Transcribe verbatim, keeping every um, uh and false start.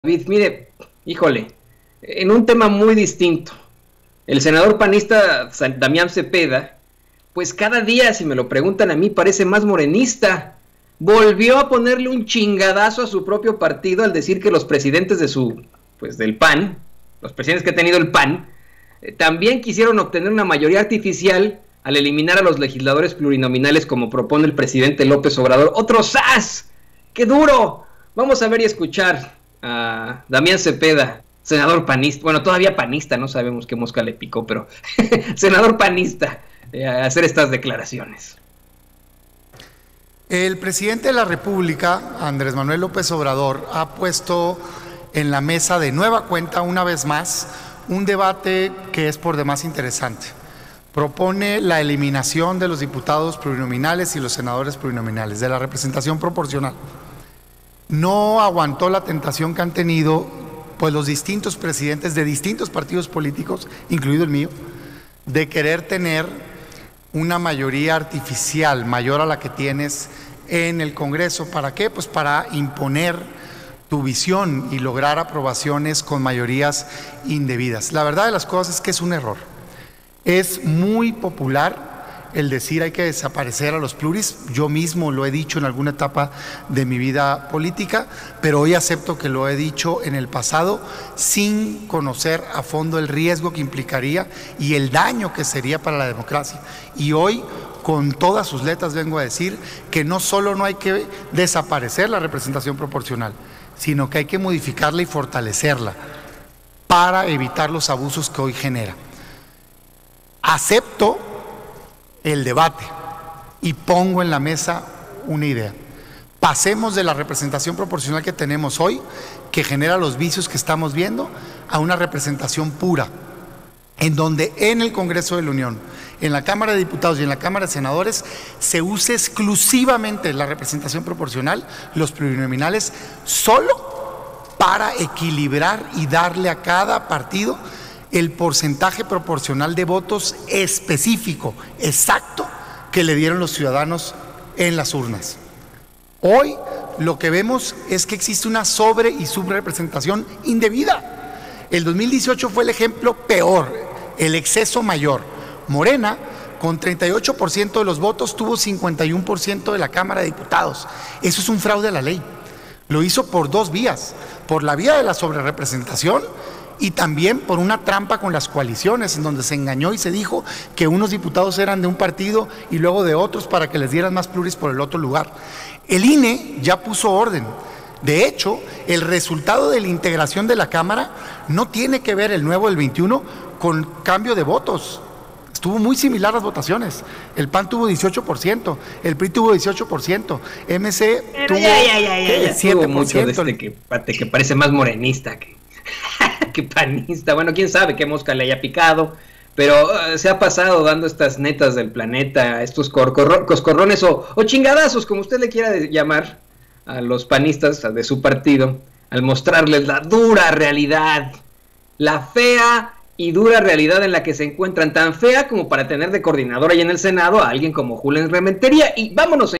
David, mire, híjole, en un tema muy distinto, el senador panista Damián Cepeda, pues cada día, si me lo preguntan a mí, parece más morenista. Volvió a ponerle un chingadazo a su propio partido al decir que los presidentes de su, pues del P A N, los presidentes que ha tenido el P A N, eh, también quisieron obtener una mayoría artificial al eliminar a los legisladores plurinominales como propone el presidente López Obrador. ¡Otro sas! ¡Qué duro! Vamos a ver y escuchar a Damián Cepeda, senador panista, bueno, todavía panista, no sabemos qué mosca le picó, pero senador panista, eh, a hacer estas declaraciones. El presidente de la República, Andrés Manuel López Obrador, ha puesto en la mesa de nueva cuenta, una vez más, un debate que es por demás interesante. Propone la eliminación de los diputados plurinominales y los senadores plurinominales, de la representación proporcional. No aguantó la tentación que han tenido pues los distintos presidentes de distintos partidos políticos, incluido el mío, de querer tener una mayoría artificial mayor a la que tienes en el Congreso. ¿Para qué? Pues para imponer tu visión y lograr aprobaciones con mayorías indebidas. La verdad de las cosas es que es un error. Es muy popular el decir hay que desaparecer a los pluris. Yo mismo lo he dicho en alguna etapa de mi vida política, pero hoy acepto que lo he dicho en el pasado sin conocer a fondo el riesgo que implicaría y el daño que sería para la democracia. Y hoy, con todas sus letras, vengo a decir que no solo no hay que desaparecer la representación proporcional, sino que hay que modificarla y fortalecerla para evitar los abusos que hoy genera. Acepto el debate y pongo en la mesa una idea. Pasemos de la representación proporcional que tenemos hoy, que genera los vicios que estamos viendo, a una representación pura, en donde en el Congreso de la Unión, en la Cámara de Diputados y en la Cámara de Senadores se use exclusivamente la representación proporcional, los plurinominales, solo para equilibrar y darle a cada partido el porcentaje proporcional de votos específico, exacto, que le dieron los ciudadanos en las urnas. Hoy lo que vemos es que existe una sobre y subrepresentación indebida. El dos mil dieciocho fue el ejemplo peor, el exceso mayor. Morena, con treinta y ocho por ciento de los votos, tuvo cincuenta y uno por ciento de la Cámara de Diputados. Eso es un fraude a la ley. Lo hizo por dos vías, por la vía de la sobrerepresentación y también por una trampa con las coaliciones, en donde se engañó y se dijo que unos diputados eran de un partido y luego de otros para que les dieran más pluris por el otro lugar. El I N E ya puso orden. De hecho, el resultado de la integración de la Cámara no tiene que ver el nuevo del veintiuno con cambio de votos. Estuvo muy similar las votaciones. El P A N tuvo dieciocho por ciento, el P R I tuvo dieciocho por ciento, M C Pero tuvo ya, ya, ya, ya, ya siete por ciento. Mucho de este que, que parece más morenista que... que panista, bueno, quién sabe qué mosca le haya picado, pero uh, se ha pasado dando estas netas del planeta, estos coscorrones o, o chingadazos, como usted le quiera llamar, a los panistas de su partido, al mostrarles la dura realidad, la fea y dura realidad en la que se encuentran, tan fea como para tener de coordinador ahí en el Senado a alguien como Julen Rementería. Y vámonos.